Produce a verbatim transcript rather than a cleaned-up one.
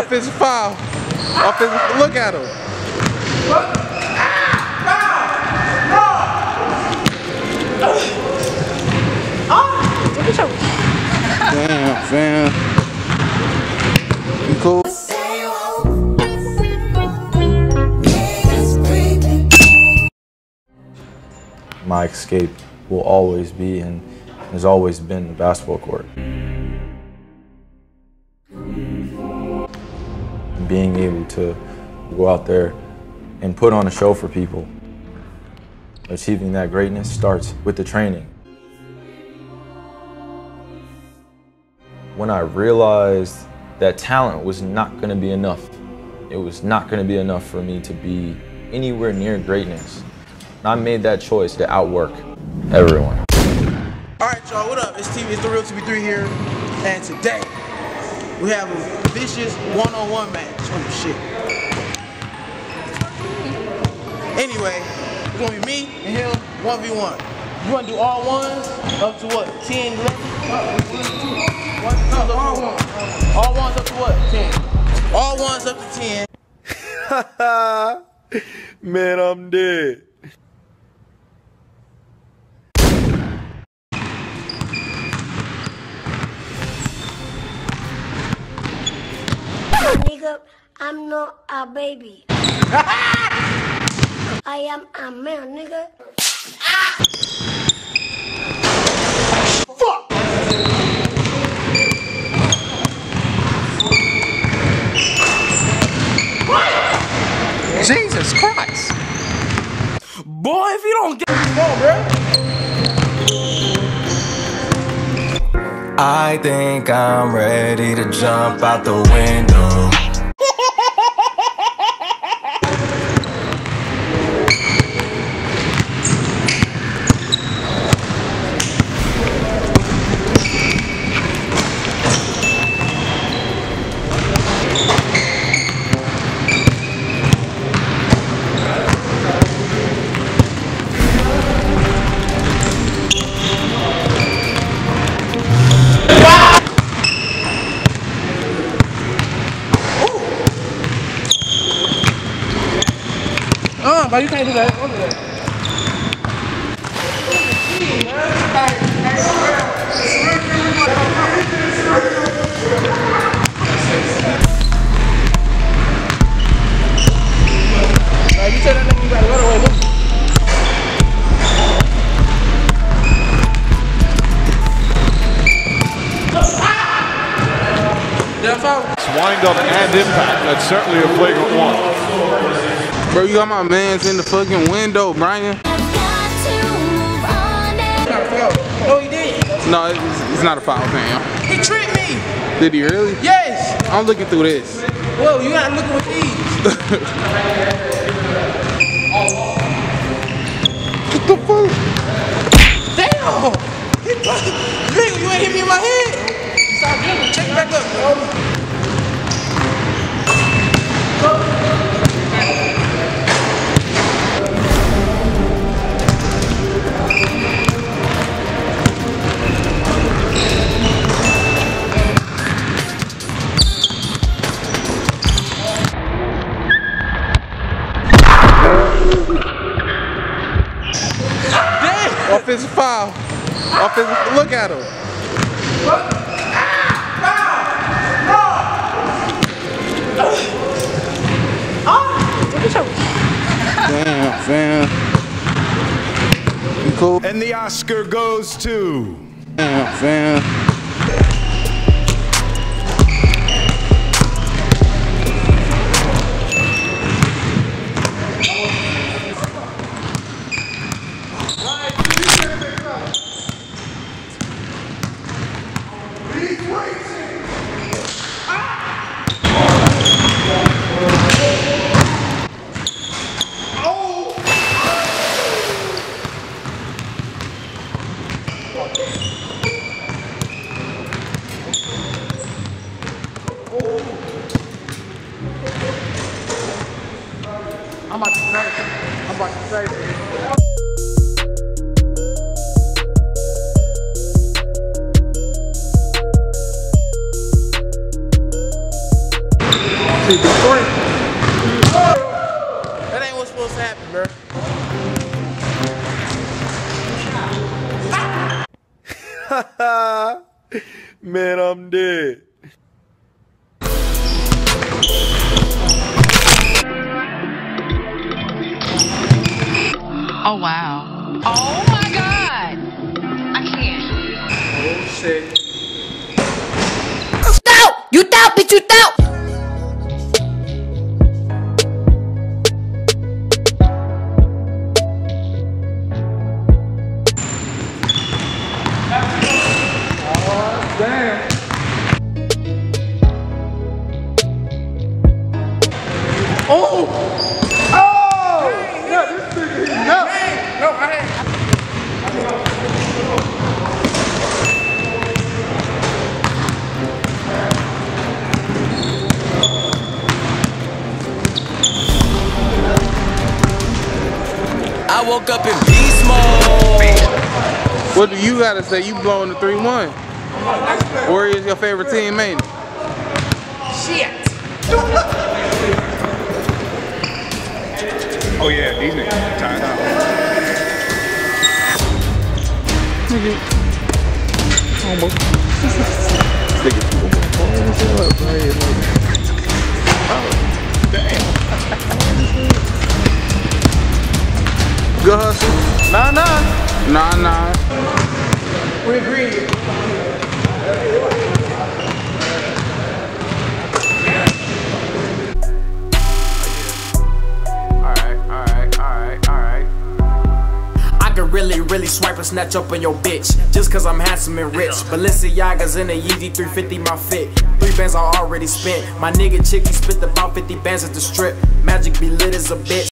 Offensive foul. Offensive. Look at him. Damn, fam. You cool? My escape will always be and has always been the basketball court. Being able to go out there and put on a show for people. Achieving that greatness starts with the training. When I realized that talent was not going to be enough, it was not going to be enough for me to be anywhere near greatness, I made that choice to outwork everyone. All right, y'all, what up? It's T V, it's the real T V three here, and today we have a vicious one-on-one match. Oh shit. Anyway, it's gonna be me and him, one v one. You wanna do all ones up to what? ten, eleven? One, no, all ones. All ones up to what? ten. All ones up to ten. Man, I'm dead. Nigga, I'm not a baby. I am a man, nigga. Fuck! Jesus Christ! Boy, if you don't get come on, bro. I think I'm ready to jump out the window. Uh, but you can't do that. Don't do that. Like you said that nigga, you gotta run away. Look. Wind up and impact. That's certainly a flagrant one. Bro, you got my mans in the fucking window, Brian. No, he didn't. No, it's, it's not a foul, fam. He tricked me. Did he really? Yes. I'm looking through this. Whoa, you gotta look with these. What the fuck? Damn. Nigga, you ain't hit me in my head. Stop doing it. Check it back up, bro. Offensive foul. Offensive. Look at him. Damn, fam. You cool? And the Oscar goes to... Damn, fam. That ain't what's supposed to happen, bro. Man, I'm dead. Oh, wow. Oh, my God. I can't. Oh, shit. Stop! You stop, bitch, you stop! Damn. Oh! Oh! Yeah, this nigga is nuts. No, I ain't. I woke up in beast mode. What do you gotta say? You blowing the three one. Warriors your favorite team, ain't it? Shit. Oh yeah, these niggas tied up. Good hustle. Nah, nah. Nah, nah. We agree. Really, really swipe and snatch up on your bitch just cause I'm handsome and rich. Balenciaga's in a Yeezy three fifty my fit. Three bands I already spent. My nigga chick, he spent about fifty bands at the strip. Magic be lit as a bitch.